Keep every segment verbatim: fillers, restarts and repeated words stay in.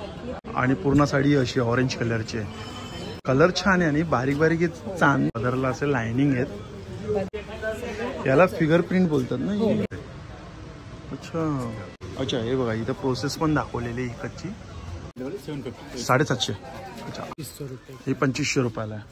आणि पूर्ण साडी अशी ऑरेंज कलरची आहे. कलर छान आहे आणि बारीक बारीक चांद पदरला असे लाइनिंग आहेत. याला फिगर प्रिंट बोलतात ना. अच्छा अच्छा, हे बघा इथं प्रोसेस पण दाखवलेली इकडची. साडेसातशे. अच्छा, हे पंचवीसशे रुपयाला आहे.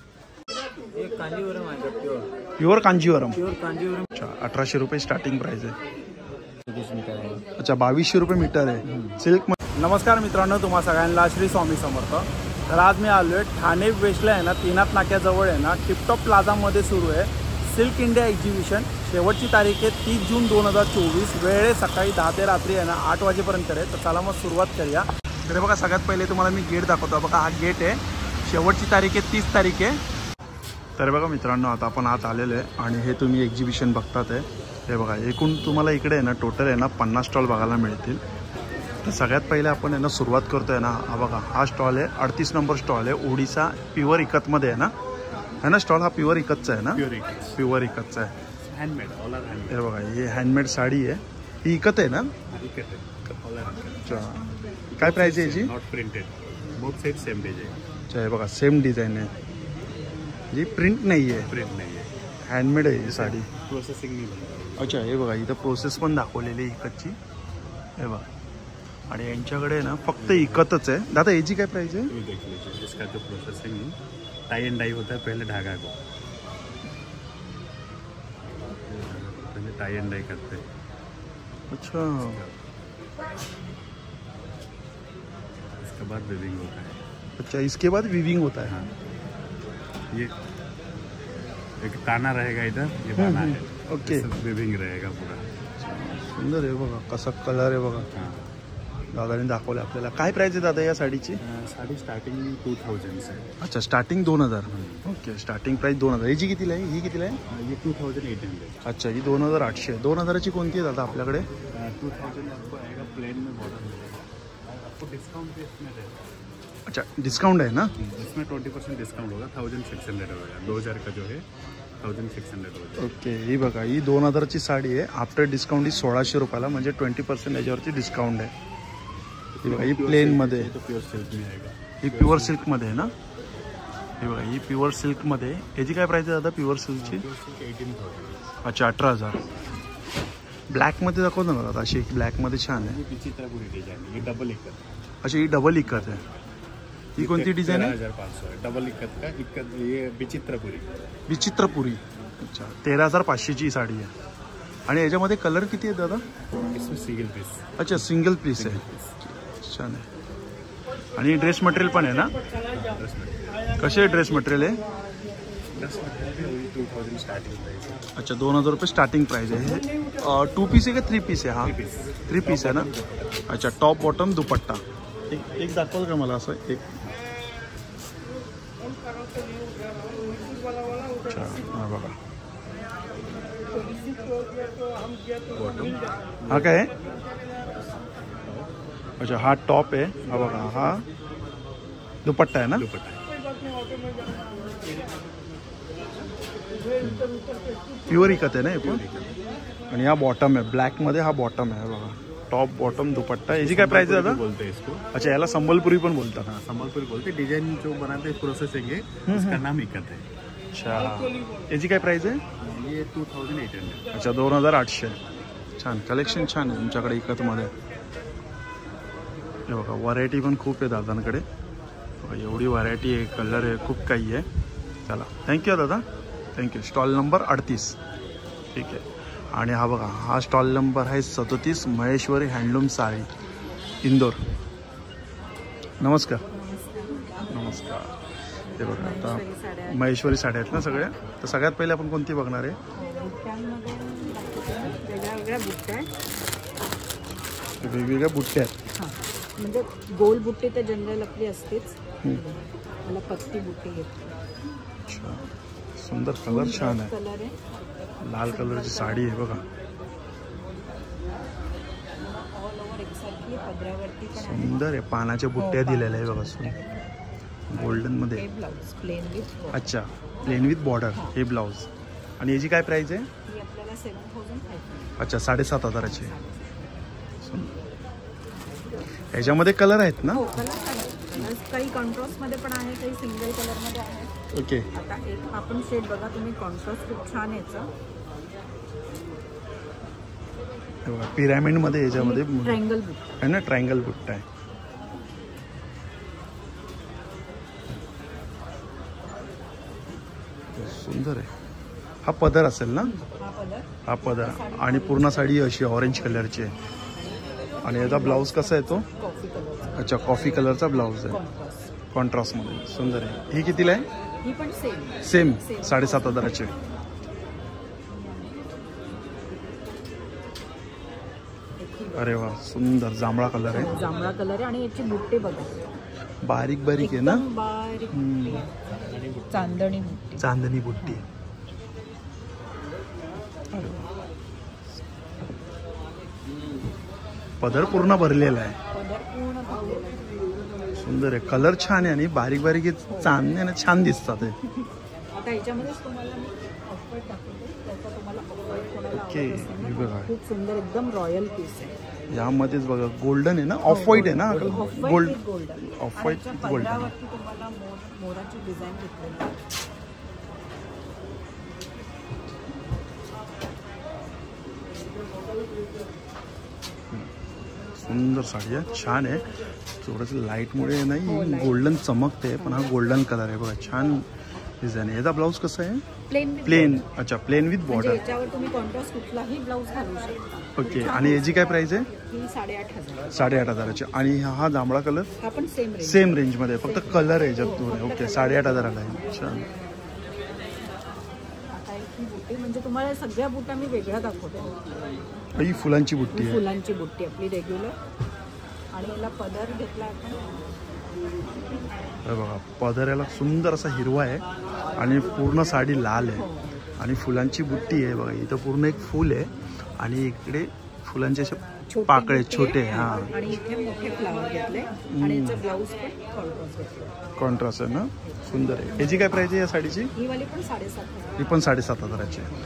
प्युअर कांजीवरम. अच्छा, अठराशे रुपये स्टार्टिंग प्राइस आहे. अच्छा, बावीसशे रुपये मीटर आहे सिल्क. नमस्कार मित्रांनो, तुम्हा सगळ्यांना श्री स्वामी समर्थ. तर आज मी आलो आहे ठाणे वेस्टला आहे ना, तीनाथ नाक्याजवळ आहे ना, टिपटॉप प्लाझामध्ये सुरू आहे सिल्क इंडिया एक्झिबिशन. शेवटची तारीख आहे तीस जून दोन हजार चोवीस. वेळ आहे सकाळी दहा ते रात्री आहे ना आठ वाजेपर्यंत आहे. तर चला मग सुरुवात करूया. तर बघा, सगळ्यात पहिले तुम्हाला मी गेट दाखवतो. बघा, हा गेट आहे. शेवटची तारीख आहे तीस तारीख आहे. तर बघा मित्रांनो, आता आपण आत आलेलो आहे आणि हे तुम्ही एक्झिबिशन बघतात आहे. हे बघा, एकूण तुम्हाला इकडे आहे ना टोटल आहे ना पन्नास स्टॉल बघायला मिळतील. तर सगळ्यात पहिले आपण आहे ना सुरुवात करतो आहे ना. हा बघा, हा स्टॉल आहे अडतीस नंबर स्टॉल आहे. ओडिसा प्युअर इकतमध्ये आहे ना. है ना स्टॉल हा प्युअर इकतचा आहे ना. प्युअर इकतचा आहे. हँडमेड. हे बघा, ही हँडमेड साडी आहे. ही इकत आहे ना. अच्छा, काय प्राइस आहे याची? Not printed. Both side same design. अच्छा, हे बघा सेम डिझाईन आहे. जी प्रिंट नाही आहे. प्रिंट नाही आहे. हँडमेड आहे ही साडी. प्रोसेसिंग नाही बनवली. अच्छा, हे बघा इथं प्रोसेस पण दाखवलेली इकतची. हे बघा, आणि यांच्याकडे ना फक्त इकतच आहे. दादा याची काय प्राइस आहे? इसका जो प्रोसेसिंग टाई एंड डाई होता है पहले धागा को, पहले टाई एंड डाई करते हैं. अच्छा, इसके बाद विविंग होता है. अच्छा, इसके बाद विविंग होता है. हाँ, ये एक ताना रहेगा इधर, ये बाना है. ओके, विविंग रहेगा पूरा. सुंदर आहे बघा, कसा कलर आहे बघा. दादाने दाखवलं आपल्याला. काय प्राइस आहे दादा या साडीची? साडी स्टार्टिंग टू थाउजंड से. अच्छा, स्टार्टिंग दोन हजार. ओके, स्टार्टिंग प्राइस दोन हजार. याची कितीला आहे? ही कितीला आहे? ये टू थाउजंड एट हंड्रेड. अच्छा, ही दोन हजार आठशे. दोन हजाराची कोणती आहे दादा आपल्याकडे? टू थाउजंड आपको आएगा प्लेन में बॉर्डर मिलेगा. आपको डिस्काउंट भी इसमें रहेगा. अच्छा, डिस्काउंट है ना. इसमें ट्वेंटी परसेंट डिस्काउंट होगा. थाउजंड सिक्स हंड्रेड होगा. दो हजार का जो है थाउजंड सिक्स हंड्रेड होगा. ओके, ही बघा, ही दोन हजारची साडी आहे. आफ्टर डिस्काउंट ही सोळाशे रुपयाला, म्हणजे ट्वेंटी पर्सेंट याच्यावरती डिस्काउंट आहे. ही बघा, ही प्लेन मध्ये. प्युअर सिल्क में आएगा. ही प्युअर सिल्क मध्ये आहे ना. ही बघा, ही प्युअर सिल्क मध्ये. याची काय प्राइस आहे दादा प्युअर सिल्कची? Eighteen thousand. अच्छा, अठरा हजार. ब्लॅक मध्ये दाखवतो ना दादा. अशी ब्लॅक मध्ये छान आहे. विचित्रपुरी डिझाइन. ही डबल इकत. अच्छा, ही डबल इकत आहे. ही कोणती डिझाइन आहे? हजार पाच सौ. डबल इकत का इकत. ये विचित्रपुरी. विचित्रपुरी. अच्छा, तेरा हजार पाचशेची साडी आहे. आणि याच्यामध्ये कलर किती आहे दादा? इसमें सिंगल पीस. अच्छा, सिंगल पीस आहे. छान आहे. आणि ड्रेस मटेरियल पण आहे ना. कसे ड्रेस मटेरियल आहे? Two thousand starting price. अच्छा, दोन हजार रुपये स्टार्टिंग प्राइस आहे. हे टू पीस आहे का थ्री पीस आहे? हा, थ्री पीस आहे ना. अच्छा, टॉप बॉटम दुपट्टा. एक एक दाखवाल का मला असं एक? अच्छा, हा बघा, हा काय आहे? अच्छा, हा टॉप आहे. हा बघा, हा दुपट्टा आहे ना. दुपट्टा प्युअर इकत आहे ना हे पण. आणि हा बॉटम आहे ब्लॅक मध्ये. हा बॉटम आहे बघा, टॉप बॉटम दुपट्टा. याची काय प्राइस आहे दादा? बोलते हैं इसको. अच्छा, याला संबलपुरी पण बोलतात. हाँ, संबलपुरी बोलते. डिजाइन जो बनाते हैं प्रोसेसिंग है, उसका नाम इकत है. अच्छा, याची काय प्राइस आहे? ये टू थाउजंड एट हंड्रेड. अच्छा, दोन हजार आठशे. छान कलेक्शन, छान आहे तुमच्याकडे इकतमध्ये. हे बघा, व्हरायटी पण खूप आहे दादांकडे. एवढी व्हरायटी आहे, कलर आहे, खूप काही आहे. चला, थँक्यू दादा, थँक्यू. स्टॉल नंबर अडतीस. ठीक आहे. आणि हा बघा, हा स्टॉल नंबर आहे सदोतीस. महेश्वरी हँडलूम साडी, इंदोर. नमस्कार. नमस्कार. हे बघा, आता महेश्वरी साड्या आहेत ना सगळ्या. तर सगळ्यात पहिले आपण कोणती बघणार आहे? वेगवेगळ्या बुट्ट्या आहेत. म्हणजे गोल बुट्टी तर जनरल आपली असतेच. मला पत्ती बुट्टी घेतली. अच्छा, सुंदर कलर, छान आहे. कलर आहे, लाल कलरची साडी आहे बघा. ऑल ओव्हर एकसारखी पदरावरती पण आहे. सुंदर आहे. पानाच्या बुट्ट्या दिलेल्या आहे बघा, गोल्डन मध्ये. हे ब्लाउज प्लेन विथ. अच्छा, प्लेन विथ बॉर्डर. हे ब्लाउज. आणि याची काय प्राइस आहे? ही आपल्याला सेवन थाउजंड फाईव्ह. अच्छा, साडेसात हजाराची. ह्याच्यामध्ये कलर आहेत ना? हो कलर आहे. काही कॉन्ट्रास्ट मध्ये पण आहे, काही सिंगल कलर मध्ये आहे. ओके. आता एक आपण शेड बघा तुम्ही, कॉन्ट्रास्ट खूप छान याचं. पिरॅमिड मध्ये ह्याच्यामध्ये ट्रायंगल बुट्टा आहे ना, ट्रायंगल बुट्टा आहे. सुंदर आहे. हा पदर असेल ना? हा पदर. हा पदर आणि पूर्ण साडी अशी ऑरेंज कलरची आहे. आणि याचा ब्लाऊज कसा आहे तो? Coffee colour. अच्छा, कॉफी कलरचा ब्लाऊज आहे कॉन्ट्रास्ट. कॉन्ट्रास्ट मध्ये. सुंदर आहे. ही कितीला आहे? ही पण सेम. सेम साडेसात हजाराची. अरे वा, सुंदर जांभळा कलर आहे. जांभळा कलर आहे आणि याची बुट्टे बघा, बारीक बारीक आहे ना, एकदम बारीक बुट्टी आहे. चांदणी बुट्टी. चांदणी बुट्टी. पदर पूर्ण भरलेला आहे. पदर पूर्ण भरलेला आहे. सुंदर आहे. कलर छान आहे आणि बारीक बारीक चांदणे छान दिसतात. आता याच्यामध्येच तुम्हाला मी ऑफर दाखवते, त्याचा तुम्हाला ऑफर कोणाला ओके, आवडत असेल हे ना, बघा. खूप सुंदर एकदम रॉयल पीस आहे. यामध्येच बघा गोल्डन आहे ना, ऑफ व्हाईट आहे ना, gold golden. Off white golden. पदरावरती तुम्हाला मोर मोराची डिझाईन घेतलेली आहे. सुंदर साडी आहे, छान आहे. थोडंसं लाईटमुळे नाही गोल्डन चमकते, पण हा गोल्डन कलर आहे बघा, छान डिझाईन आहे. याचा ब्लाऊज कसा आहे? Plain plain. अच्छा, प्लेन विथ म्हणजे बॉर्डर. याच्यावर तुम्ही कॉन्ट्रास्ट कुठलाही ब्लाऊज घालू शकता. ओके. आणि याची काय प्राइस आहे? ही साडेआठ हजार. साडेआठ हजाराची. आणि हा जांभळा कलर हा पण सेम रेंज. सेम रेंजमध्ये, फक्त कलर आहे याच्यात दोन. ओके, साडेआठ हजाराला आहे. छान. आता एक ही बुट्टी, म्हणजे तुम्हाला सगळ्या बुट्ट्या मी वेगळ्या दाखवते. ही फुलांची बुट्टी आहे. फुलांची बुट्टी आपली रेग्युलर. आणि याला पदर घेतला आपण. हे बघा, पदर याला सुंदर असा हिरवा आहे आणि पूर्ण साडी लाल आहे आणि फुलांची बुट्टी आहे बघा. इथं पूर्ण एक फुल आहे आणि इकडे फुलांचे असे पाकळे छोटे. हा, आणि इथे मोठे फ्लावर घेतले आणि याचा ब्लाऊज पण कॉन्ट्रास्ट घेतला. कॉन्ट्रास्ट आहे ना, सुंदर आहे. याची काय प्राइस आहे या साडीची? ही वाली पण साडेसात हजार. ही पण साडेसात हजाराची आहे.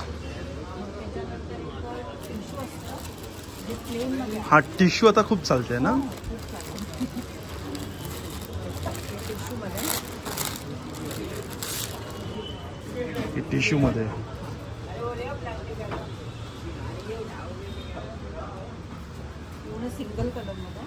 हा टिश्यू आता खूप चालते ना. टिश्यू मध्ये सिंगल कलर मध्ये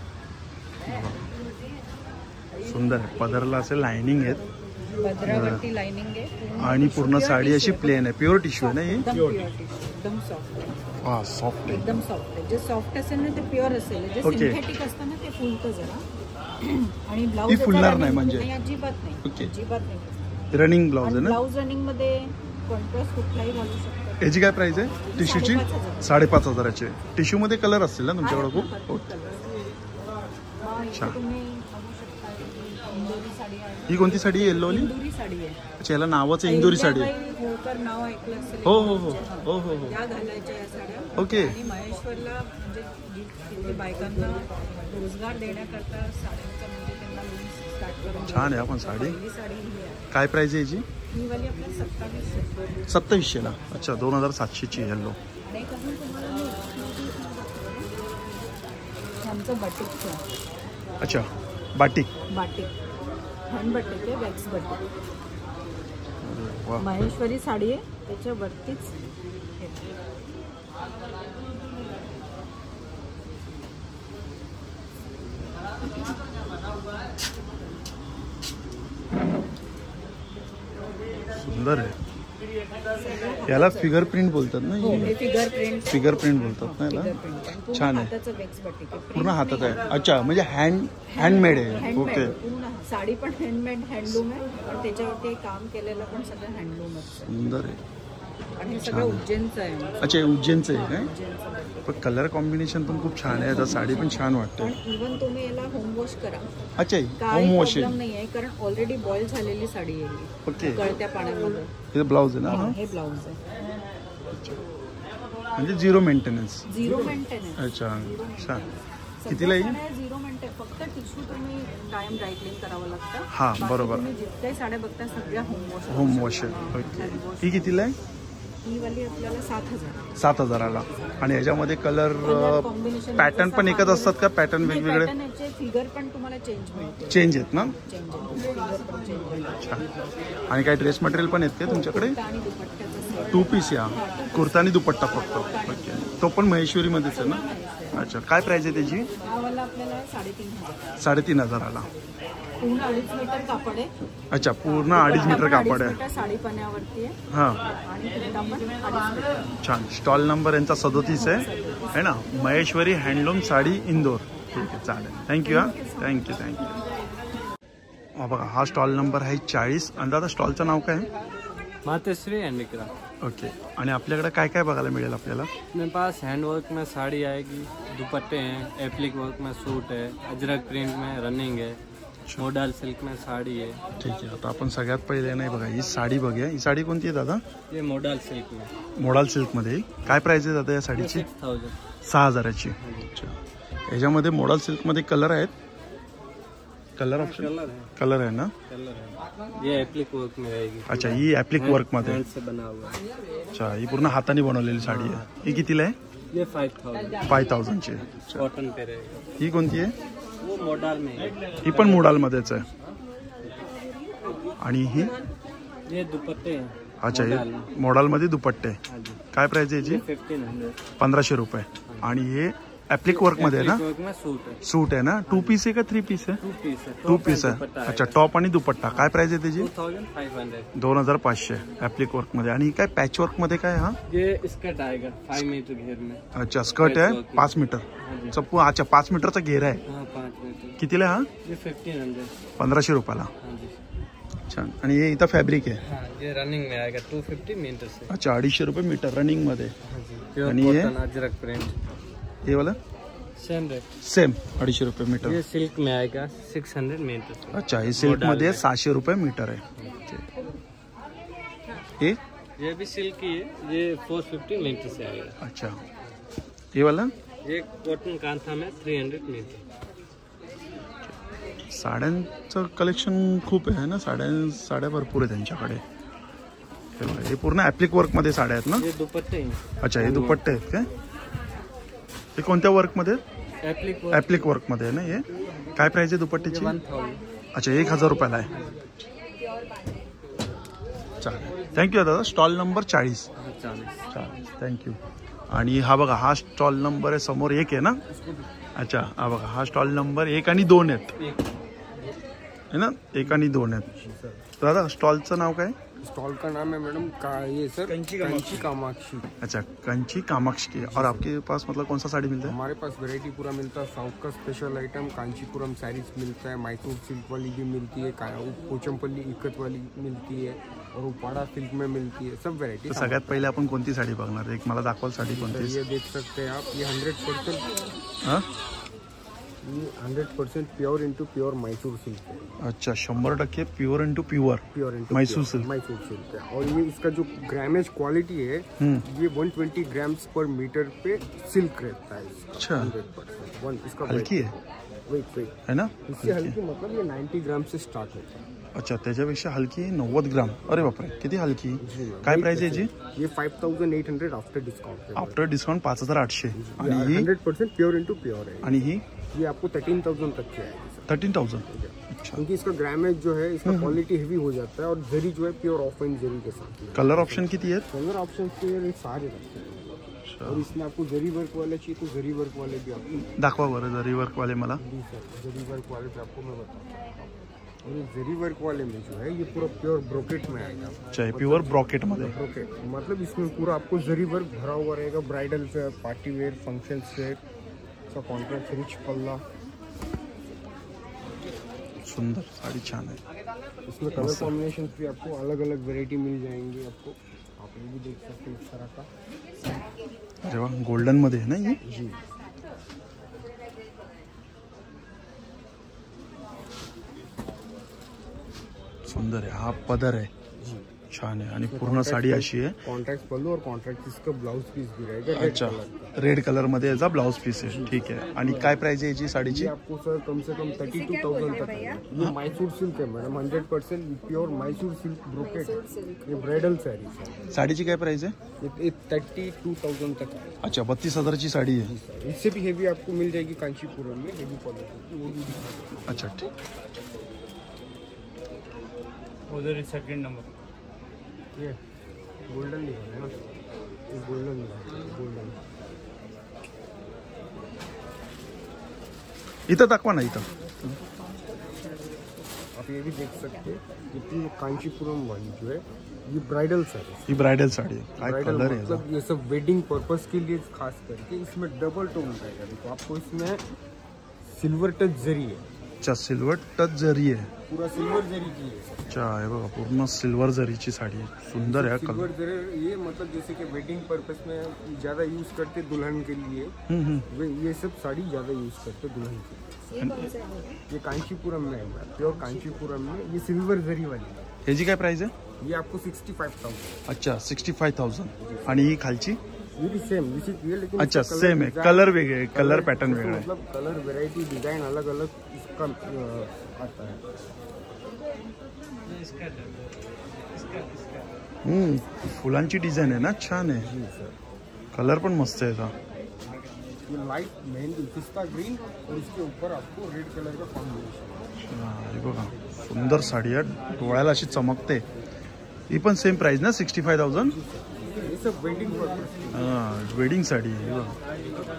सुंदर आहे. पदरला असे लाइनिंग आहेत, पदरावरती लाइनिंग आहे आणि पूर्ण साडी अशी प्लेन आहे. प्युअर टिश्यू आहे ना ही? एकदम सॉफ्ट आहे. हा, सॉफ्ट आहे, एकदम सॉफ्ट आहे. जे सॉफ्ट असेल ना ते प्युअर असेल, जे सिंथेटिक असतं ना ते फुलतं जरा. आणि ब्लाऊज फुलणार नाही म्हणजे? अजिबात नाही. ओके. अजिबात नाही. रनिंग ब्लाऊज आहे ना. ब्लाऊज रनिंग मध्ये कॉन्ट्रास्ट कुठलाही घालू शकतो. याची काय प्राइस आहे टिश्यूची? साडेपाच हजाराची. टिश्यू मध्ये कलर असतील ना तुमच्याकडे खूप? छान. ही कोणती साडी आहे? येल्लो वाली? इंदुरी साडी आहे. अच्छा, याला नावच आहे इंदुरी साडी. होळकर नाव ऐकलं असेल. हो हो हो हो हो हो. या घालायच्या या साड्या. ओके. आणि महेश्वरला म्हणजे तिथे बायकांना रोजगार देण्याकरता साड्यांचा म्हणजे त्यांना स्टार्ट करून. छान आहे. आपण साडी पहिली साडी ही आहे. काय प्राइस आहे याची? ही वाली आपल्या सत्तावीसशे. सत्तावीसशे ना. अच्छा, दोन हजार सातशेची येल्लो. आणि एक अजून तुम्हाला मी आमचं बटिकचं. अच्छा, बाटिक. बाटिक हँड बटिक आहे, वॅक्स बटिक. वा. महेश्वरी साडी आहे, त्याच्यावरतीच हे. सुंदर आहे. याला फिगर प्रिंट बोलतात ना? हो, हे फिगर प्रिंट. फिगर प्रिंट बोलतात ना याला. छान आहे. हाताचं वॅक्स बटिक आहे. पूर्ण हातात आहे. अच्छा, म्हणजे हँड हँडमेड आहे. Handmade okay. पूर्ण साडी पण हँडमेड हँडलूम आहे. आणि त्याच्यावरती काम केलेलं पण सगळं हँडलूम आहे. सुंदर आहे. आणि हे सगळं उज्जैनचं आहे. अच्छा, उज्जैनचं आहे काय? उज्जैनचं आहे. पण कलर कॉम्बिनेशन पण खूप छान आहे. आता साडी पण छान वाटते. इव्हन तुम्ही याला होम वॉश करा, अच्छा, काही होम वॉश प्रॉब्लेम आहे. नाही आहे, कारण ऑलरेडी बॉईल झालेली साडी आहे ही. ओके. गळत्या पाण्यामध्ये. हे ब्लाऊज आहे ना? हा? हे ब्लाऊज आहे. म्हणजे झिरो मेंटेनन्स. Zero maintenance. अच्छा, छान. कितीला येईल? Zero maintain. फक्त टिश्यू तुम्ही कायम ड्राय क्लीन करावं लागतं. हा, बरोबर. तुम्ही जितक्याही साड्या बघता सगळ्या होम वॉश. होम वॉश आहे. ओके. ही कितीला आहे? ही वाली आपल्याला सात हजार सात हजाराला. आणि याच्यामध्ये कलर combination पॅटर्न पण एकच असतात का? पॅटर्न वेगवेगळे पॅटर्न याचे फिगर पण तुम्हाला चेंज मिळते. चेंज आहेत ना? चेंज फिगर पण चेंज अच्छा. आणि काय ड्रेस मटेरियल पण आहेत का तुमच्याकडे? आणि दुपट्ट्याचा set. टू पीस या कुर्ता आणि दुपट्टा फक्त. ओके. तो पण महेश्वरीमध्येच आहे ना? अच्छा. काय प्राइस आहे त्याची? हा वाला आपल्याला साडेतीन हजार साडेतीन हजाराला. पूर्ण अडीच मीटर कापड आहे. अच्छा. पूर्ण अडीच मीटर कापड आहे. मीटर साडी पण्यावरती आहे हां. आणि कुर्ता पण अडीच मीटर. छान. स्टॉल नंबर यांचा सदोतीस आहे है ना? महेश्वरी हँडलूम साडी इंदोर. ठीक आहे चालेल. थँक्यू. हां थँक्यू थँक्यू. हा बघा हा स्टॉल नंबर आहे चाळीस. आणि दादा स्टॉलचं नाव काय आहे? मातश्री हँडीक्राफ्ट. ओके. आणि आपल्याकडे काय काय बघायला मिळेल आपल्याला? मेरे पास हैंडवर्क में साड़ी आएगी, दुपट्टे हैं, एप्लिक वर्क में सूट है, अजरक प्रिंट में रनिंग है, मोडल सिल्क में साड़ी है. ठीक आहे. आता आपण सगळ्यात पहिले नाही बघा ही साडी बघूया. ही साडी कोणती आहे दादा? ये मोडल सिल्क में मोडाल सिल्कमध्ये. काय प्राइस आहे दादा या साडीची? Six thousand. सहा हजाराची. अच्छा. याच्यामध्ये मोडाल सिल्कमध्ये कलर आहेत? कलर ऑप्शन कलर है, कलर आहे ना? कलर है. ये एप्लिक वर्क में रहेगी. अच्छा. ही ॲप्लिक वर्कमध्ये. हैंड से बना हुआ है. अच्छा. ही पूर्ण हाताने बनवलेली साडी आहे. ही कितीला आहे? ये फाइव थाउजेंड फाय थाउजंडची. कॉटन पे रहेगा. ही कोणती आहे? वो मॉडल में है. ही पण मोडालमध्येच आहे. आणि ही? ये दुपट्टे हैं. अच्छा. modal हे में. मोडालमध्ये दुपट्टे. हाँ जी. काय प्राइस आहे याची? Fifteen hundred. पंधराशे रुपये. आणि हे ॲप्लिक वर्कमध्ये आहे ना? वर्क में सूट है. सूट आहे ना? टू पीस आहे का थ्री पीस आहे? टू पीस है. टू पीस आहे. अच्छा. टॉप आणि दुपट्टा. काय प्राइस आहे त्याची? Two thousand five hundred. दोन हजार पाचशे ॲप्लिक वर्कमध्ये. आणि काय पॅच वर्कमध्ये काय हा? ये स्कर्ट आएगा फाइव मीटर घेर में. अच्छा. स्कर्ट आहे पाच मीटर. चप्पू. अच्छा. पाच मीटरचा घेर आहे. हाँ पाँच मीटर. कितीला हा? ये फिफ्टीन हंड्रेड. पंधराशे रुपयाला. हाँ जी. छान. आणि हे इथं फॅब्रिक आहे. हाँ ये रनिंग में आएगा टू फिफ्टी मीटर से. अच्छा. अडीचशे रुपये मीटर रनिंगमध्ये. हाँ जी. प्योर आणि ये? Cotton Ajrakh print. हे वाला सेम रेट. सेम अडीचशे रुपये मीटर. ये सिल्क में आएगा सिक्स हंड्रेड मीटर से. अच्छा. हे सिल्कमध्ये सहाशे रुपये मीटर आहे. हे? ये भी सिल्क ही है. ये फोर फिफ्टी मीटर से आएगा. अच्छा. हे वाला? ये कॉटन कांथा में थ्री हंड्रेड मीटर. साड्यांचं कलेक्शन खूप आहे ना? साड्या साड्या भरपूर आहे त्यांच्याकडे. हे बघा, हे पूर्ण ॲप्लिक वर्कमध्ये साड्या आहेत ना? ये दुपट्टे हैं. अच्छा. हे दुपट्टे आहेत काय? हे कोणत्या वर्कमध्ये? Applique work. ॲप्लिक वर्कमध्ये आहे ना हे? काय प्राइस आहे दुपट्ट्याची? One thousand. अच्छा. एक हजार रुपयाला आहे. चालेल. थँक्यू दादा. स्टॉल नंबर चाळीस. चालीस. चालेल. थँक्यू. आणि हा बघा हा स्टॉल नंबर आहे समोर एक आहे ना? अच्छा. हा बघा हा स्टॉल नंबर एक आणि दोन आहेत है ना? एक आणि दोन आहेत. दादा स्टॉलचं नाव काय? स्टॉल का नाम है मैडम का ये सर कंची कामाक्षी. अच्छा. कंची कामाक्षी. और आपके पास मतलब कौन सा साड़ी मिलता है? हमारे पास वैरायटी पूरा मिलता है. साउथ का स्पेशल आइटम कांचीपुरम साड़ीज मिलता है. मैसूर सिल्क वाली भी मिलती है. पोचमपल्ली इक्कत वाली मिलती है और उपाड़ा सिल्क में मिलती है. सब वैरायटी. तो सगळ्यात पहिले आपण कोणती साडी बघणार? एक मला दाखवाल साडी कोणती? ये देख सकते हैं आप. ये हंड्रेड परसेंट हां ये hundred percent pure into pure Mysore silk है. अच्छा. शंभर टक्के pure into pure pure into Mysore silk. Mysore silk है. और ये इसका जो ग्रामेज क्वालिटी है ये one twenty grams per metre पे सिल्क रहता है. अच्छा. हंड्रेड परसेंट वन इसका हलकी आहे वेट वेट है ना? इससे हल्की मतलब ये नाइन्टी ग्राम से स्टार्ट होता है. अच्छा. त्याच्यापेक्षा हलकी नव्वद ग्राम. अरे बापरे किती हलकी. काय प्राइस आहे याची? ये five thousand eight hundred after discount. After discount पाच हजार आठशे. आणि ही? Hundred percent pure into pure है. आणि ही? ये आपको थर्टीन थाउजेंड तक की आएगी सर. Thirteen thousand. अच्छा. क्योंकि इसका ग्रामेज जो है इसका क्वालिटी हेवी हो जाता है और जरी जो है प्योर ऑफलाइन जरी के साथ है. कलर ऑप्शन किती आहेत? कलर ऑप्शन तो ये सारे रखते हैं. और इसमें आपको जरी वर्क वाले चाहिए तो जरी वर्क वाले भी आपको दाखवा बरं जरी वर्क वाले मला. जी सर. जरी वर्क वाले पे आपको मैं बताता हूँ. और ये जरी वर्क वाले में जो है ये पूरा प्योर ब्रोकेट में आएगा. अच्छा. प्युअर ब्रॉकेटमध्ये. ब्रोकेट मतलब इसमें पूरा आपको जरी वर्क भरा हुआ रहेगा. ब्राइडल पे पार्टी वेयर फंक्शन वेयर का कॉन्ट्रास्ट रिच पल्ला. सुंदर साड़ी छान है. इसमें कलर कॉम्बिनेशन भी आपको अलग अलग वेराइटी मिल जाएंगी. आपको आप ये भी देख सकते हैं इस तरह का. अरे वाह. गोल्डन मध्ये है ना ये? जी. सुंदर आहे. हा पदर आहे. छान आहे आणि पूर्ण साडी अशी आहे. कॉन्ट्रैक्ट पल्लू और कॉन्ट्रैक्ट इसका ब्लाउज पीस भी रहेगा रेड अच्छा कलर. रेड कलर मध्ये याचा ब्लाउज पीस आहे. ठीक आहे. आणि काय प्राइस आहे याची साडीची? ये आपको सर कम से कम थर्टी टू थाउजेंड तक है. ये मैसूर सिल्क है madam, hundred percent pure Mysore silk brocade है. ये ब्राइडल साड़ी. साडीची काय प्राइस आहे? ये थर्टी टू थाउजेंड तक है. अच्छा बत्तीस हजारची साडी आहे. इससे भी हेवी आपको मिल जाएगी कांचीपुरम में हेवी क्वालिटी वो भी. अच्छा ठीक. उधर सेकंड नंबर ये गोल्डन निकाला ना, ये गोल्डन निकाला गोल्डन. इथं दाखवा ना. इथं आप ये भी देख सकते हैं ये कांचीपुरम वाली जो है ये ब्राइडल साड़ी. ही ब्राइडल साडी आहे. काय ब्राइडल कलर आहे मतलब ये सब वेडिंग पर्पस के लिए खास करके इसमें डबल टोन रहेगा. देखो आपको इसमें सिल्वर टच जरी है. अच्छा सिल्वर टच जरी आहे. पूरा सिल्वर जरी की है. अच्छा हे बघा पूर्ण सिल्वर जरीची साडी आहे. सुंदर आहे कलर. सिल्वर जरी ये मतलब जैसे कि वेडिंग पर्पस में ज्यादा यूज करते दुल्हन के लिए. हम्म, हम्म. वे ये सब साड़ी ज्यादा यूज करते दुल्हन के लिए. ये कांचीपुरम में है प्योर कांचीपुरम में. ये सिल्वर जरी वाली है. ह्याची काय प्राइस आहे? ये आपको सिक्सटी फाइव थाउजेंड. अच्छा सिक्स्टी फाय थाउजंड. आणि ही खालची? ये भी सेम इसी ये लेकिन अच्छा इसका सेम आहे. design- कलर वेगळे कलर पॅटर्न वेगळा आहे. मतलब कलर वेराइटी डिजाइन अलग अलग इसका अ, आता है. हम्म फुलांची डिझाईन आहे ना छान आहे. जी सर. कलर पण मस्त आहे याचा. ये लाइट मेहंदी पिस्ता ग्रीन और इसके ऊपर आपको रेड कलर का कॉम्बिनेशन. हा, हे बघा सुंदर साडी आहे. डोळ्याला अशी चमकते. ही पण सेम प्राइस ना सिक्स्टी फाय थाउजंड. ये सब वेडिंग पर्पस. हा वेडिंग साडी आहे. हे बघा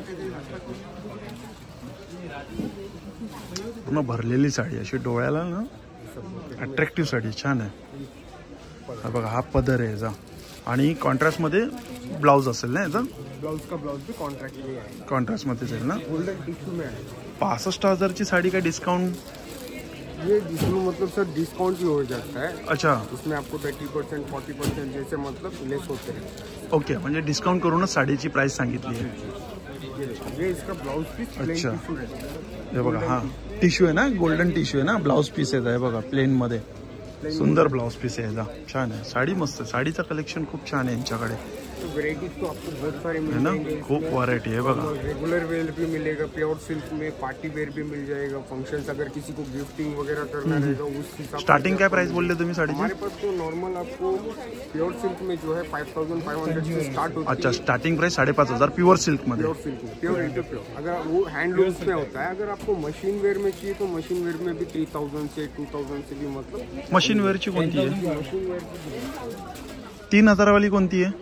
पूर्ण भरलेली साडी अशी डोळ्याला ना अट्रॅक्टिव्ह साडी छान आहे. हा बघा हा पदर आहे याचा आणि कॉन्ट्रास्ट मध्ये ब्लाउज असेल ना याचा. ब्लाउज का ब्लाउज भी कॉन्ट्रैक्ट में आएगा. कॉन्ट्रास्ट मध्ये जाईल ना. गोल्डन टिश्यू में आएगा. पासष्ट हजारची साडी काय डिस्काउंट? ये इसमें मतलब सर डिस्काउंट भी हो जाता है. अच्छा इसमें आपको थर्टी परसेंट फोर्टी परसेंट जैसे मतलब लेस होते हैं. ओके म्हणजे डिस्काउंट करूनच साडीची प्राइस सांगितली आहे. ये इसका ब्लाउज पीस प्लेन अच्छा. टिश्यू रहता है. हे बघा हा टिश्यू आहे ना गोल्डन टिश्यू आहे ना. ब्लाउज पीस आहे हे बघा प्लेन मध्ये. सुंदर ब्लाउज पीस आहे याचा छान आहे. साडी मस्त आहे. साडीचं कलेक्शन खूप छान आहे यांच्याकडे तो वेराइटीज तो आपको बहुत सारे है मिल ना. जाएंगे. खूप व्हरायटी आहे बघा. रेगुलर वेयर भी मिलेगा प्योर सिल्क में. पार्टी वेयर भी मिल जाएगा. फंक्शंस अगर किसी को गिफ्टिंग वगैरह करना रहेगा उस हिसाब. स्टार्टिंग काय प्राइस बोलले तुम्ही साडीची? हमारे पास तो नॉर्मल आपको प्योर सिल्क में जो है फाइव थाउजेंड फाइव हंड्रेड से स्टार्ट होती अच्छा है. स्टार्टिंग प्राइस साडेपाच हजार प्युअर सिल्क मध्ये. प्योर सिल्क में प्योर इंटू प्योर. अगर वो हैंडलूम्स में होता है. अगर आपको मशीन वेयर में चाहिए तो मशीन वेयर में भी थ्री थाउजेंड से टू थाउजेंड से भी मतलब मशीन वेअरची कोणती आहे? मशीन वेयर की तीन हजारावाली कोणती आहे?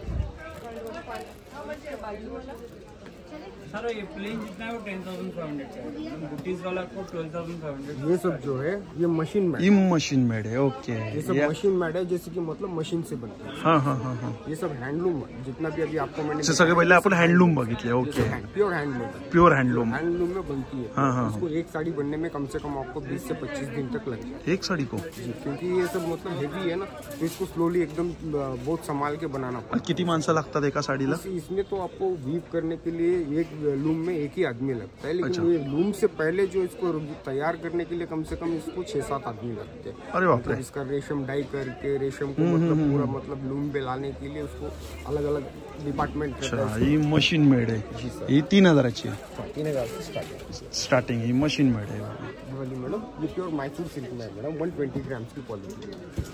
सर ये प्लेन जितना है वो टेन थाउजेंड फाइव हंड्रेड का है. बुटीज वाला आपको ट्वेल्व थाउजेंड फाइव हंड्रेड. ये सब जो है ये मशीन ही मेड. मशीन मेड आहे. ओके ये सब मशीन मेड है जैसे कि मतलब मशीन से बनते हैं. हा हा हा हा. ये सब हैंडलूम जितना भी अभी आपको मैंने असे सगळे पहिले आपण हँडलूम बघितले. Okay pure handloom pure handloom. Handloom में बनती है. हाँ, हाँ. इसको एक साड़ी बनने में कम से कम आपको बीस से पच्चीस दिन तक लग जाए. एक साडी को जी, क्योंकि ये सब मतलब हेवी है ना तो इसको स्लोली एकदम अ, बहुत संभाल के बनाना पड़ता किती माणसं लागतात एका साडीला? है. इसमें तो आपको वीव करने के लिए एक लूम में एक ही आदमी लगता है. लेकिन अच्छा. ये लूम से पहले जो इसको तैयार करने के लिए कम से कम इसको छह सात आदमी लगते हैं. अरे बाप रे. मतलब इसका रेशम डाई करके रेशम को मतलब पूरा मतलब लूम पे लाने के लिए उसको अलग अलग डिपार्टमेंट अच्छा ही मशीन मेड आहे. ही तीन हजाराची आहे तीन हजार से स्टार्ट है. स्टार्टिंग. ही मशीन मेड आहे. ये वाली मैडम ये प्योर मैसूर सिल्क में है मैडम. वन ट्वेंटी ग्राम्स की क्वालिटी.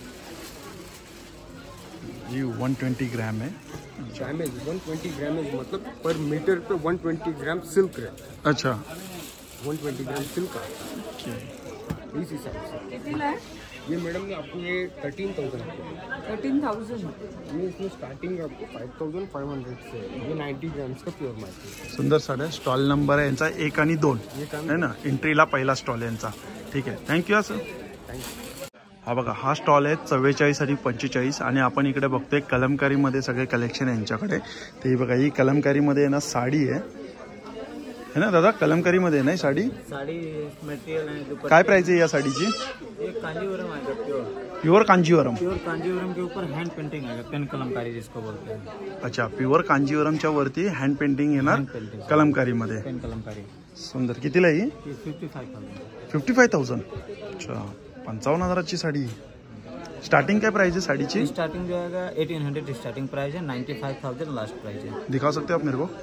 ही वन ट्वेंटी ग्रॅम आहे. ग्रामेज वन ट्वेंटी ग्रामेज मतलब पर मीटर पे वन ट्वेंटी ग्राम सिल्क रहता है. अच्छा वन ट्वेंटी ग्राम सिल्क आता है. इस हिसाब से कितीला आहे? ये मैडम ने आपको ये थर्टीन थाउजेंड थर्टीन थाउजंड. ये इसमें स्टार्टिंग आपको फाइव थाउजेंड फाइव हंड्रेड से है. ये नाइन्टी ग्राम्स का प्योर मैसूर. सुंदर साड्या. स्टॉल नंबर आहे यांचा एक आणि दोन एक आणि आहे ना. एंट्रीला पहिला स्टॉल यांचा. ठीक आहे थँक्यू सर. थँक्यू. हा बघा हा स्टॉल आहे चव्वेचाळीस आणि पंचेचाळीस आणि आपण इकडे बघतोय कलमकारीमध्ये सगळे कलेक्शन आहे यांच्याकडे. ते ही बघा ही कलमकारीमध्ये आहे ना साडी आहे है ना दादा. कलमकारीमध्ये आहे ना ही साडी. साड़ी मटेरियल है दुपट्टे. काय प्राइस आहे या साडीची? ये कांजीवरम आएगा pure. Pure Kanjeevaram. Pure Kanjeevaram के ऊपर हैंड पेंटिंग आएगा. पेन कलमकारी जिसको बोलते हैं. अच्छा प्युअर कांजीवरमच्या वरती हँड पेंटिंग येणार Hand painting. कलमकारीमध्ये. पेन कलमकारी सुंदर. कितीला आहे ही? Fifty five thousand. Fifty five thousand. अच्छा पंचावन्न हजाराची साडी. स्टार्टिंग क्या प्राइस है साड़ी की? स्टार्टिंग जो है एटीन हंड्रेड स्टार्टिंग प्राइस है, ninety five thousand last price है। दिखा सकते हो आप मेरे को?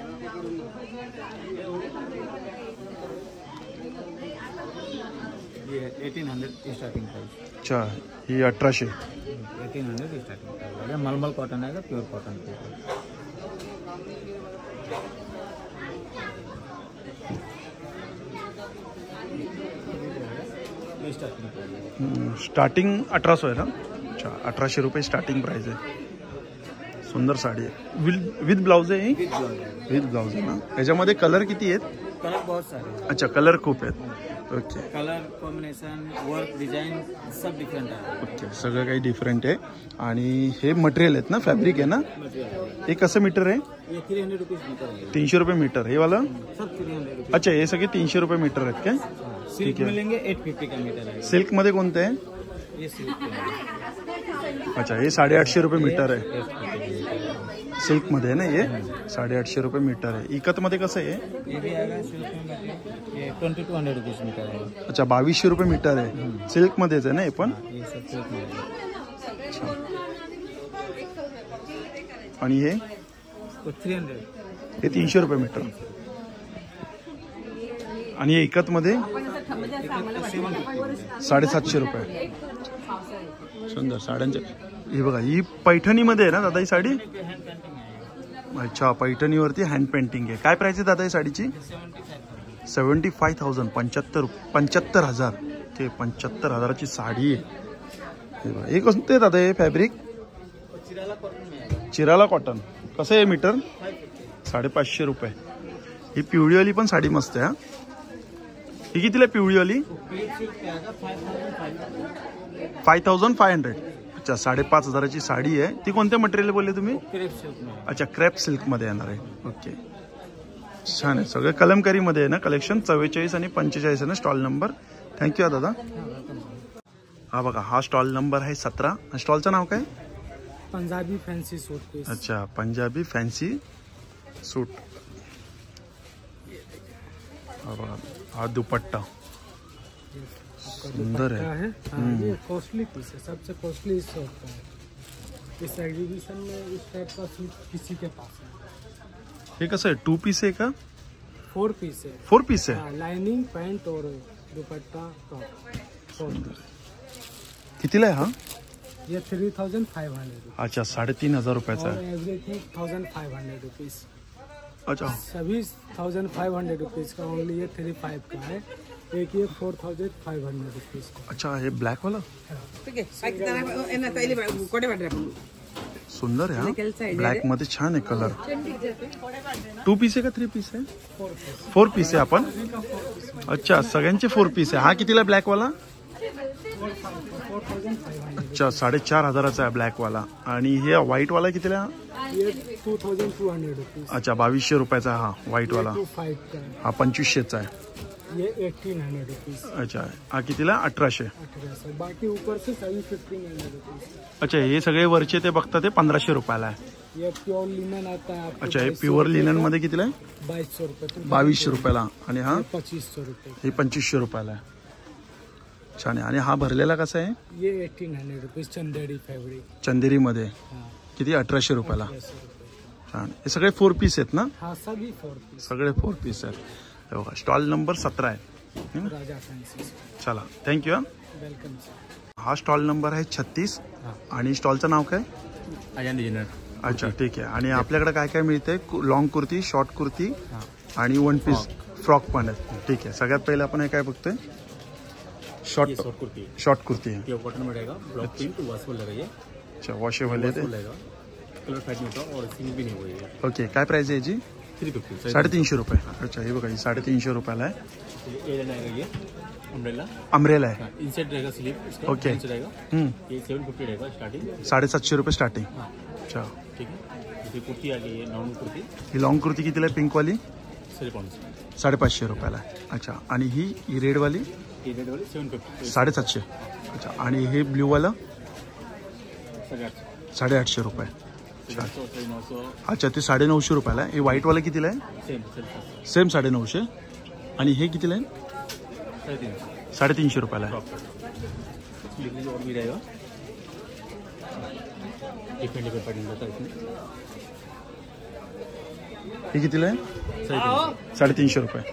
ये एटीन हंड्रेड स्टार्टिंग प्राइस। अच्छा, ये अठराशे। एटीन हंड्रेड स्टार्टिंग प्राइस है, मलमल कॉटन आएगा, प्योर कॉटन पे। स्टार्टिंग अठरा सौ है ना? अच्छा, अठराशे रुपये स्टार्टिंग प्राइस है। सुंदर साडी आहे, विथ विथ ब्लाउज आहे ही? विथ ब्लाउज आहे ना? याच्यामध्ये कलर किती आहेत? कलर बहुत सारे। अच्छा, कलर खूप आहेत। Okay colour combination, work, design सब डिफरेंट आहे। ओके, सगळं काही डिफरंट आहे। आणि हे मटेरियल आहेत ना, फॅब्रिक आहे ना? हे कसं मीटर आहे? ये थ्री हंड्रेड रुपीज मीटर है। तीनशे रुपये मीटर हे वाला? सब थ्री हंड्रेड रुपीज। अच्छा, हे सगळे तीनशे रुपये मीटर आहेत काय? सिल्क मिलेंगे एट फिफ्टी का मीटर है। सिल्क मध्ये कोणते आहे? ये सिल्क के है। अच्छा, हे साडेआठशे रुपये मीटर आहे। सिल्क मध्ये आहे ना हे? साडेआठशे रुपये मीटर आहे। इकत मध्ये कसं आहे? ये भी आएगा सिल्क में, ये twenty two hundred rupees metre है। अच्छा, बावीसशे रुपये मीटर आहे। सिल्क मध्येच आहे ना हे पण? ये सब सिल्क में है। आणि हे थ्री हंड्रेड, हे तीनशे रुपये मीटर। आणि हे इकत मध्ये साडेसातशे रुपये। सुंदर साड्यांचे हे बघा, ही पैठणीमध्ये आहे ना दादा ही साडी? अच्छा, पैठणीवरती हँड पेंटिंग आहे। काय प्राइस आहे दादा ही साडीची? सेवन्टी फाय थाउजंड, पंच्याहत्तर पंच्याहत्तर हजार ते पंच्याहत्तर हजाराची साडी आहे। हे बघा, हे कोणते दादा हे फॅब्रिक? चिराला कॉटन। कसं आहे मीटर? साडेपाचशे रुपये। ही पिवळीवाली पण साडी मस्त आहे। हा, ही कितीला पिवळीवाली? Five thousand five hundred. अच्छा, साडेपाच हजाराची साडी आहे। ती कोणत्या मटेरियल बोलले तुम्ही? अच्छा, क्रॅप सिल्क मध्ये येणार आहे। ओके, छान आहे। सगळं कलमकारीमध्ये आहे ना कलेक्शन? चव्वेचाळीस आणि पंचेचाळीस आहे ना स्टॉल नंबर? थँक्यू दादा। हा बघा, हा स्टॉल नंबर आहे सतरा। स्टॉलचं नाव काय? Punjabi fancy suit piece. अच्छा, पंजाबी फैंसी सूट। हा बघा, हा दुपट्टा सुंदर है। है हाँ, ये कॉस्टली पीस है, सबसे कॉस्टली इससे होता है। इस एग्जीबिशन में इस टाइप का सूट किसी के पास है। हे कसं आहे? टू पीस आहे का? फोर पीस है। फोर पीस है? हाँ, लाइनिंग, पैंट और दुपट्टा टॉप, फोर पीस। कितीला आहे हा? ये थ्री थाउजेंड फाइव हंड्रेड। अच्छा, साडेतीन हजार रुपयाचा और आहे। Everything thousand five hundred rupees. अच्छा, सभी थाउजेंड फाइव हंड्रेड रुपीज का, ओनली ये थ्री फाइव का है। एक ये four thousand five hundred rupees का। अच्छा, हे ब्लॅक वाला सुंदर आहे हा। ब्लॅक मध्ये छान आहे कलर। टू पीस आहे का थ्री पीस आहे? फोर पीस आहे आपण। अच्छा, सगळ्यांचे फोर पीस आहे। हा कितीला ब्लॅक वाला? अच्छा, साडेचार हजाराचा आहे ब्लॅक वाला। आणि हे व्हाईट वाला कितीला? ये two thousand two hundred rupees. अच्छा, बावीसशे रुपयाचा हा व्हाईट वाला। टू फाइव का है। हा पंचवीसशेचा आहे। ये एटीन हंड्रेड रुपीज। अच्छा, हा कितीला? अठराशे। अठारह सौ। बाकी ऊपर से सभी फिफ्टीन हंड्रेड रुपीज। अच्छा, हे सगळे वरचे ते बघता ते पंधराशे रुपयाला आहे। ये प्योर लिनन आता है आपको। अच्छा, हे प्युअर लिनन मध्ये कितीला आहे? बाईस सौ रुपये। बावीसशे रुपयाला। आणि हा पच्चीस सौ रुपये। हे पंचवीसशे रुपयाला आहे। छान आहे। आणि हा भरलेला कसा आहे? ये eighteen hundred rupees Chanderi fabric. Chanderi मध्ये हाँ, किती? अठराशे रुपयाला। अठारह सौ रुपये। छान। हे सगळे फोर पीस आहेत ना? हाँ, सभी फोर पीस। सगळे फोर पीस आहेत। हे बघा, स्टॉल नंबर सतरा आहे। राजा फैंसी। चला, थँक्यू। Welcome sir. हा स्टॉल नंबर आहे छत्तीस। आणि स्टॉलचं नाव काय? आयन डिझायनर। अच्छा, ठीक आहे। आणि आपल्याकडे काय काय मिळते? लॉंग कुर्ती, शॉर्ट कुर्ती आणि वन पीस फ्रॉक पण आहेत। ठीक आहे, सगळ्यात पहिले आपण हे काय बघतोय? Short short kurti short kurti है। प्योर कॉटन में रहेगा, ब्लॉक प्रिंट वॉशेबल रहेगा ये। अच्छा, वॉशेबल है। रहेगा, कलर फेड नहीं होता और सिंक भी नहीं होएगा। ओके, काय प्राइस आहे याची? थ्री फिफ्टी, साडेतीनशे रुपये। अच्छा, हे बघा, ही साडेतीनशे रुपयाला आहे। ये रहेगा ये अम्ब्रेला। अम्ब्रेला आहे। इनसेट रहेगा स्लीव इसका। ओके। इनसेट रहेगा। हम्म, ये सेवन फिफ्टी रहेगा स्टार्टिंग। साडेसातशे रुपये स्टार्टिंग। हाँ, अच्छा, ठीक है। ये कुर्ती आ गई है, नॉर्मल कुर्ती ही लॉंग कुर्ती कितीला आहे? पिंक वाली साढ़े पाँच सौ। साडेपाचशे रुपयाला आहे। अच्छा, आणि ही ही रेड वाली ये रेड वाली सेवन फिफ्टी, साडेसातशे। अच्छा, आणि हे ब्ल्यू वाला साढ़े आठ सौ। साडेआठशे रुपये। साढ़े सौ, साढ़े नौ सौ। अच्छा, ते साडेनऊशे रुपयाला आहे। हे व्हाईटवाला कितीला आहे? सेम सेम सेम साडेनऊशे। आणि हे कितीला आहे? साढ़े तीन सौ। साडेतीनशे रुपयाला आहे। और भी रहेगा, डिफरेंट डिफरेंट पैटर्न रहता है इसमें। हे कितीला आहे? साडेतीनशे रुपये।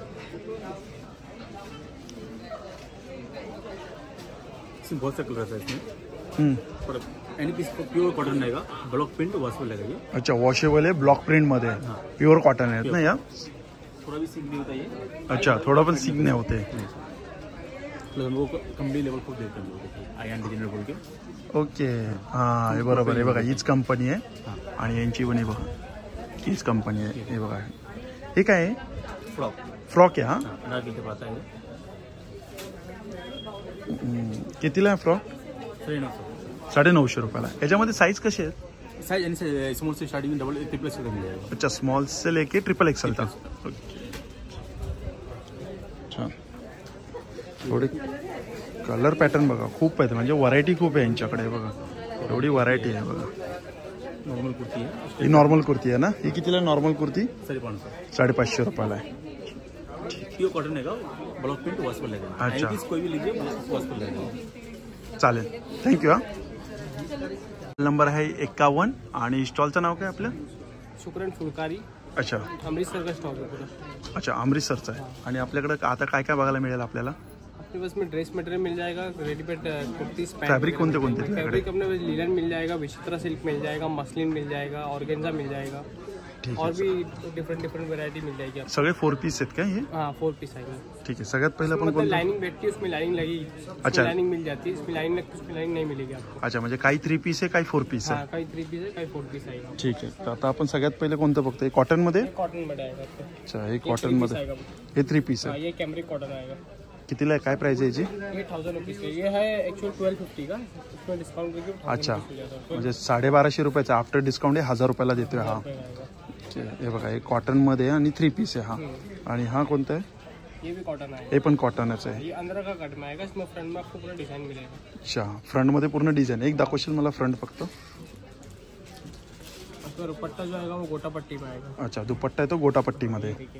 इसमें बहुत सा कलर रहता है इसमें। हम्म, पर एनी पीस को प्योर कॉटन रहेगा, ब्लॉक प्रिंट वॉशेबल रहेगा ये। अच्छा, वॉशेबल आहे, ब्लॉक प्रिंट मध्ये आहे, प्युअर कॉटन आहेत ना या? थोड़ा भी सिंक नहीं होता ये। अच्छा, थोडा पण सिंक नाही होते। प्लस हम लोग कंपनी लेवल को देते हैं हम लोग आई एन डिजाइनर बोल के। ओके, हां, हे बरोबर आहे बघा, हीच कंपनी आहे आणि यांची पण हे बघा हीच कंपनी आहे। हे बघा, हे काय आहे? फ्रॉक फ्रॉक आहे हा? अनारकली के पाता है हम्म, कितीला आहे फ्रॉक? साढ़े नौ सौ साडे नऊशे रुपयाला। याच्यामध्ये साईज कशी आहेत? साइज यानी से स्मॉल से स्टार्टिंग डबल ट्रिपल एक्स तक मिल जाएगा। अच्छा, स्मॉल से लेके ट्रिपल एक्सेल तक। छान, थोडे कलर पॅटर्न बघा खूप आहेत, म्हणजे व्हरायटी खूप आहे यांच्याकडे बघा, एवढी व्हरायटी आहे बघा। नॉर्मल कुर्ती है, ही नॉर्मल कुर्ती आहे ना? ही कितीला नॉर्मल कुर्ती? साढ़े पाँच सौ साडेपाचशे रुपयाला आहे। प्योर कॉटन रहेगा, ब्लॉक प्रिंट वॉशेबल रहेगा। अच्छा। एनी पीस कोई भी लीजिए वॉशेबल रहेगा। चालेल, थँक्यू। हा नंबर आहे एक्कावन्न आणि स्टॉलचं नाव काय आपलं? शुक्रन फुलकारी, अच्छा अमृतसर का स्टॉक है पूरा। अच्छा, अमृतसरचं आहे। आणि आपल्याकडे आता काय काय बघायला मिळेल आपल्याला? अपने पास में ड्रेस मटेरियल मिल जाएगा, रेडीमेड कुर्तीज, पैंट। फैब्रिक कौन से कौन से हैं? फैब्रिक अपने पास लिनन मिल जाएगा, विचित्रा सिल्क मिल जाएगा, मसलिन मिल जाएगा, ऑर्गेन्जा मिल जाएगा, ठीक और आहे। भी डिफरेंट डिफरेंट वैरायटी मिल जाएगी आपको। सगळे फोर पीस आहेत का हे? हाँ, फोर पीस आएंगे। ठीक है, सगळ्यात पहिलं आपण मतलब कोणतं? लाइनिंग बैठती है, उसमें लाइनिंग लगेगी। अच्छा। लाइनिंग मिल जाती है, इसमें लाइनिंग लगती है, उसमें लाइनिंग नहीं मिलेगी आपको। अच्छा, म्हणजे काही थ्री पीस आहे, काही फोर पीस हाँ, आहे। कई थ्री पीस है, कई फोर पीस आएगा। ठीक आहे, तर आता आपण सगळ्यात पहिले कोणतं बघतोय? कॉटन मध्ये? कॉटन में आएगा आपको। अच्छा, हे ये कॉटन three piece मध्ये, आएगा। हे थ्री पीस हाँ, आहे। ये कैमरिक कॉटन आएगा। कितीला आहे? काय प्राइस आहे याची? ये थाउजेंड रुपीज़ का, ये है एक्चुअल ट्वेल्व फिफ्टी का, इसमें डिस्काउंट करके अच्छा, म्हणजे साडेबाराशे रुपयाचा आफ्टर डिस्काउंट आहे, हजार रुपयाला देतोय हा। हे बघा, हे कॉटन मध्ये आणि थ्री पीस आहे हा। आणि हा कोणता आहे? ये भी कॉटन आएगा। हे पण कॉटनच आहे। ये अंदर का कट में आएगा, इसमें फ्रंट में आपको पूरा डिजाइन मिलेगा। अच्छा, फ्रंट मध्ये पूर्ण डिझाइन, एक दाखवशील मला फ्रंट फक्त? उसका दुपट्टा जो आएगा वो गोटा पट्टी में आएगा। अच्छा, दुपट्टा आहे तो गोटापट्टी मध्ये। ठीक है,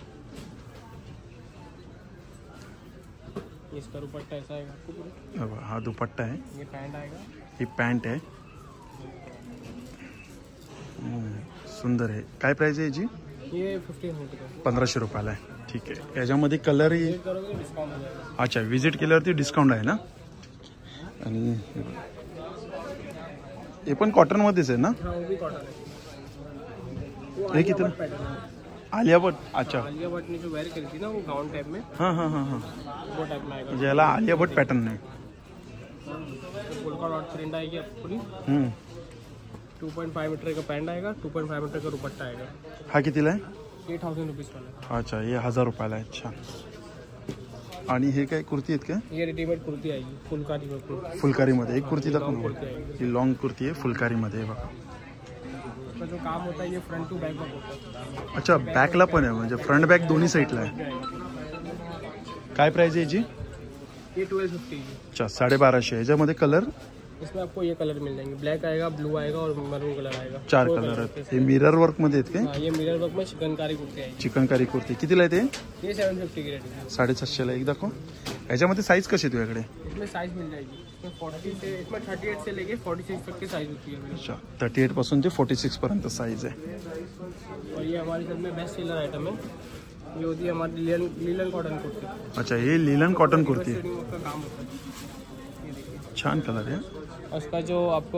इसका दुपट्टा ऐसा आएगा आपको पूरा। हे बघा, हा दुपट्टा आहे, ये पैंट आएगा। ही पॅन्ट आहे। हम्म, सुंदर आहे। काय प्राइस आहे याची? ये फिफ्टीन हंड्रेड का। पंधराशे रुपयाला आहे। ठीक आहे, याच्यामध्ये कलरही ये करोगे तो डिस्काउंट हो जाएगा। अच्छा, विजिट केल्यावरती डिस्काउंट आहे ना? आणि हे बघा, हे पण कॉटन मध्येच आहे ना? हाँ, वो भी कॉटन है। वो हे किती? आलिया भट्ट पैटर्न है। आलिया भट? अच्छा, आलिया भट्ट ने जो वेयर करी थी ना, वो गाउन टाइप में, हां हां हां हां, वो टाइप में आएगा। म्हणजे याला आलिया भट पॅटर्न आहे। पोलका डॉट प्रिंट आएगी आपको पूरी। हम्म, टू पॉइंट फाइव मीटर का पैंट आएगा, टू पॉइंट फाइव मीटर का दुपट्टा आएगा। हा कितीला आहे? ये थाउजेंड रुपीज़ वाला अच्छा, हे हजार रुपयाला आहे। छान। आणि हे काय कुर्ती आहेत का? है। ये रेडीमेड कुर्ती आएगी, फुलकारी वर्क में। फुलकारीमध्ये एक कुर्ती दाखव कुर्ती ना। आएगी। ही लॉंग कुर्ती आहे, फुलकारीमध्ये आहे बघा। उसका जो काम होता है ये फ्रंट टू बैक वर्क होता है। अच्छा, बॅकला पण आहे, म्हणजे फ्रंट बॅक दोन्ही साईडला आहे। काय प्राइस आहे याची? ये ट्वेल्व फिफ्टी है। अच्छा, साडेबाराशे। याच्यामध्ये कलर इसमें आपको ये कलर मिल जाएंगे, ब्लैक आएगा, ब्लू आएगा और मरून कलर आएगा। चार फोर कलर कलर आहेत। हे मिरर वर्क मध्ये आहेत काय? हाँ, ये मिरर वर्क में चिकनकारी कुर्ती आएगी। चिकनकारी कुर्ती कितीला आहे ते? ये सेवन फिफ्टी की रेट है। साडेसातशेला एक दाखव। याच्यामध्ये साईज कशी आहे तुझ्याकडे? इसमें साइज मिल जाएगी, इसमें फोर्टी से, इसमें थर्टी एट से लेके फोर्टी सिक्स तक की साइज होती है। अच्छा, थर्टी एट पासून ते फोर्टी सिक्स पर्यंत साईज आहे। और ये हमारी सब में बेस्ट सेलर आइटम है, ये होती है हमारी लीलन लीलन कॉटन कुर्ती। अच्छा, हे लिलन कॉटन कुर्ती आहे। शेडिंग का काम होता है। ये देखिए, छान कलर आहे। और उसका जो आपको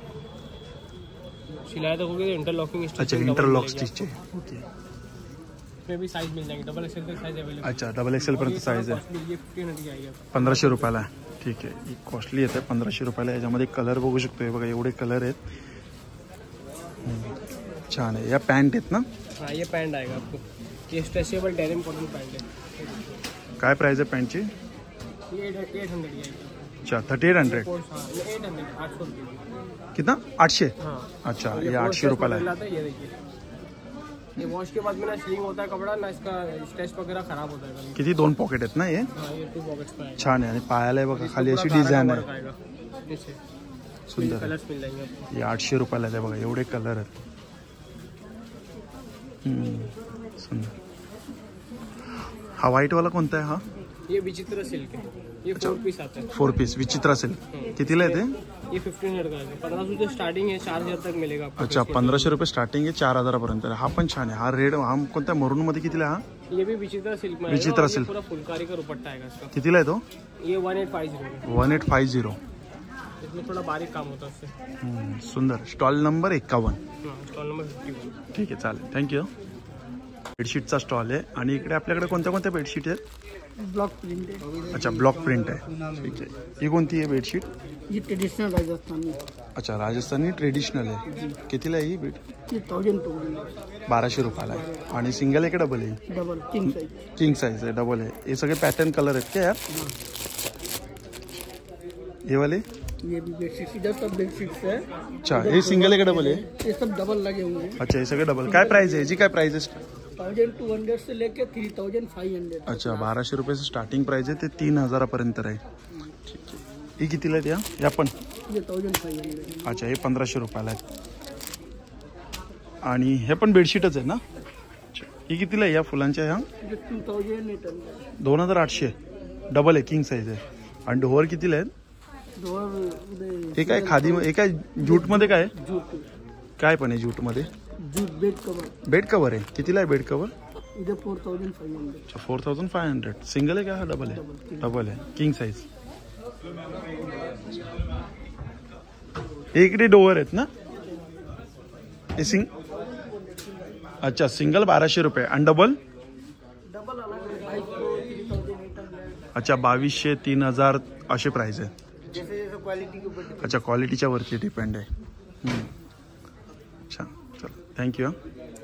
सिलाई तक होगी इंटरलॉकिंग अच्छा, स्टिचिंग इंटरलॉक स्टिच आहे। ओके, इसमें भी साइज मिल जाएंगे, डबल एक्सएल तक साइज अवेलेबल। अच्छा, डबल एक्सेल पर्यंत साईज आहे। ये फिफ्टीन हंड्रेड की आएगी आपको। पंधराशे रुपयाला आहे। ठीक आहे, ही कॉस्टली येते पंधराशे रुपयाला। याच्यामध्ये कलर बघू शकतो, हे बघा एवढे कलर आहेत। हम्म, छान आहे। या पॅन्ट आहेत ना? हाँ, ये पैंट आएगा आपको, ये स्ट्रेचेबल डेनिम कॉटन पैंट है। काय प्राइस आहे पॅन्टची? ये एट एट हंड्रेड की आएगी। अच्छा, थर्टी एट हंड्रेड। कोर्स, हाँ, ये एट हंड्रेड, आठ सौ रुपये। कितना? आठशे? हाँ, अच्छा, ये ये फोर आठशे स्टेच रुपयाला आहे। मटेरियल आता है, ये देखिए, ये वॉश के बाद में ना स्लिंग होता है कपड़ा, ना इसका स्ट्रेच वगैरह खराब होता है कभी। किती? दोन पॉकेट आहेत ना हे? हाँ, ये टू पॉकेट्स का आएगा। छान आहे। आणि पायाला हे बघा खाली अशी पूरा डिझाईन गाढ़ा आहे। वर्क आएगा नीचे। सुंदर कलर्स मिल जाएंगे आपको। हे आठशे रुपयाला आहे बघा, एवढे कलर आहेत। हम्म, सुंदर। हा व्हाईट वाला कोणता आहे? हा ये विचित्र सिल्क है, ये फोर पीस आता है। फोर पीस विचित्रा सिल्क कितीला आहे ते? ये फिफ्टीन हंड्रेड का है, पंद्रह सौ से स्टार्टिंग है, चार हजार तक मिलेगा आपको। अच्छा पंधराशे रुपये स्टार्टिंग आहे, चार हजारापर्यंत. हा पण छान आहे. हा रेड हा कोणत्या मरून मध्ये कितीला आहे हा? ये भी विचित्रा सिल्क में विचित्रा आएगा और ये सिल्क. पूरा फुलकारी का दुपट्टा आएगा इसका। कितीला आहे तो? ये one eight five zero one eight five zero. इसमें थोड़ा बारीक काम होता है उससे। सुंदर. स्टॉल नंबर एक्कावन्न. हाँ, स्टॉल नंबर फिफ्टी वन। ठीक आहे चालेल, थँक्यू. बेडशीटचा स्टॉल आहे आणि इकडे आपल्याकडे कोणत्या कोणत्या बेडशीट आहेत? ब्लॉक प्रिंट है, अच्छा ब्लॉक प्रिंट आहे. ठीक आहे. ही कोणती आहे बेडशीट? ये ट्रेडिशनल राजस्थानी, अच्छा राजस्थानी ट्रेडिशनल आहे. कितीला आहे ही बेड? ये थाउजेंड टू हंड्रेड बाराशे रुपयाला आहे. आणि सिंगल आहे की डबल आहे? Double king size. King size आहे, डबल आहे. हे सगळे पॅटर्न कलर आहेत का यार? हे वाले? ये भी बेडशीट, इधर सब बेडशीट्स है। अच्छा हे सिंगल आहे का डबल आहे? ये सब डबल लगे हुए हैं। अच्छा हे सगळे डबल. काय प्राइस आहे याची? काय प्राइस आहे? थाउजेंड टू हंड्रेड से लेके थ्री थाउजेंड फाइव हंड्रेड। अच्छा बाराशे रुपयाचं स्टार्टिंग प्राइस आहे ते तीन हजारापर्यंत आहे. ठीक आहे. ही कितीला आहे? या पण ये थाउजेंड फाइव हंड्रेड। अच्छा हे पंधराशे रुपयाला आहे. आणि हे पण बेडशीटच आहे ना? अच्छा ही कितीला आहे या फुलांच्या? ह्या ये टू थाउजेंड एट हंड्रेड। दोन हजार आठशे डबल आहे, किंग साईज आहे. आणि ढोवर कितीला आहेत? हे काय खादी? हे काय जूटमध्ये काय आहे? जूट, काय पण आहे जूटमध्ये? Jute bed cover, bed cover आहे. कितीला आहे बेड कवर? इधर फोर थाउजेंड फाइव हंड्रेड। अच्छा four thousand five hundred. Single आहे का हा डबल आहे? डबल आहे, किंग साईज. इकडे डोअर आहेत ना? हे सिंग अच्छा सिंगल बाराशे रुपये आणि डबल? डबल अलग है, थ्री थाउजेंड एट हंड्रेड। अच्छा बावीसशे तीन हजार असे प्राइस आहे. जैसे जैसे क्वालिटी के ऊपर। अच्छा क्वालिटीच्या वरती डिपेंड आहे. छान चल थँक्यू.